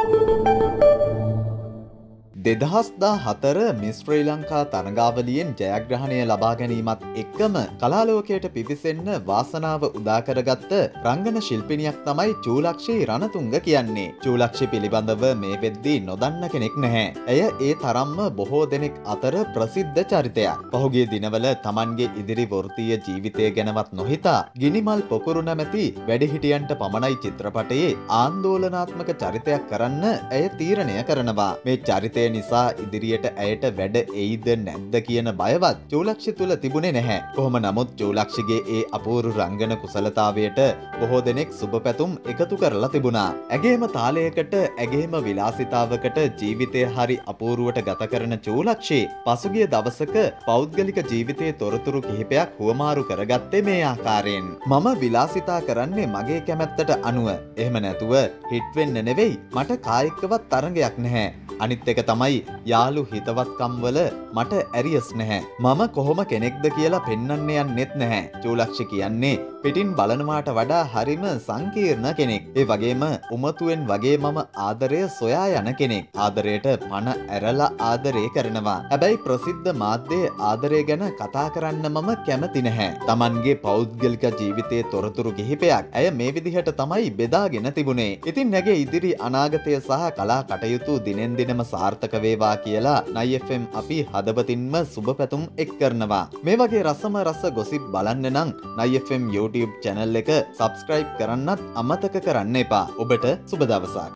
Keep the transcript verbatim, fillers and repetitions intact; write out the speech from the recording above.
දෙදහස් හතර මිස් ශ්‍රී ලංකා තරගාවලියෙන් ජයග්‍රහණය ලබා ගැනීමත් එක්කම කලාලෝකයට පිවිසෙන්න වාසනාව උදා කරගත්ත රංගන ශිල්පිනියක් තමයි චූලක්ෂී රණතුංග කියන්නේ. චූලක්ෂී පිළිබඳව මේ වෙද්දී නොදන්න කෙනෙක් නැහැ. ඇය ඒ තරම්ම බොහෝ දෙනෙක් අතර ප්‍රසිද්ධ චරිතයක්. පහුගිය දිනවල Tamanගේ ඉදිරි වෘත්තීය ජීවිතය ගැනවත් නොහිතා ගිනිමල් පොකුරු නැමැති වැඩිහිටියන්ට පමණයි චිත්‍රපටයේ ආందోලනාත්මක චරිතයක් කරන්න ඇය තීරණය කරනවා. මේ චරිතය නිසා ඉදිරියට ඇයට වැඩ එයිද නැද්ද කියන බයවත් චූලක්ෂි තුල තිබුණේ නැහැ. කොහොම නමුත් චූලක්ෂිගේ ඒ අපූර්ව රංගන කුසලතාවයට බොහෝ දෙනෙක් සුබ පැතුම් එකතු කරලා තිබුණා. ඇගේම තාලයකට ඇගේම විලාසිතාවකට ජීවිතය හරි අපූර්වට ගත කරන චූලක්ෂි පසුගිය දවසක පෞද්ගලික ජීවිතයේ තොරතුරු කිහිපයක් හුවමාරු කරගත්තේ මේ ආකාරයෙන්. මම විලාසිතා කරන්නේ මගේ කැමැත්තට අනුව. එහෙම නැතුව හිට් වෙන්න නෙවෙයි, මට කායිකවත් තරඟයක් නැහැ. අනිත් එක තමයි යාළු හිතවත්කම් වල මට ඇරියස් නැහැ. මම කොහොම කෙනෙක්ද කියලා පෙන්වන්න යන්නෙත් නැහැ. චූලක්ෂි කියන්නේ පිටින් බලනවාට වඩා හරිම සංකීර්ණ කෙනෙක්. ඒ වගේම උමතුවෙන් වගේ මම ආදරය සොයා යන කෙනෙක්. ආදරයට පණ ඇරලා ආදරය කරනවා. හැබැයි ප්‍රසිද්ධ මාධ්‍යයේ ආදරය ගැන කතා කරන්න මම කැමති නැහැ. Tamanගේ පෞද්ගලික ජීවිතයේ තොරතුරු කිහිපයක් ඇය මේ විදිහට තමයි බෙදාගෙන තිබුණේ. ඉතින් නැගේ ඉදිරි අනාගතය සහ කලා කටයුතු දිනෙන් දිනම සාර්ථක වේවා කියලා නයි එෆ් එම් අපි හදවතින්ම සුබ පැතුම් එක් කරනවා. මේ වගේ රසම රස ගොසිප් බලන්න නම් නයි එෆ් එම් YouTube channel එක subscribe කරන්නත් අමතක කරන්න එපා. ඔබට සුබ දවසක්.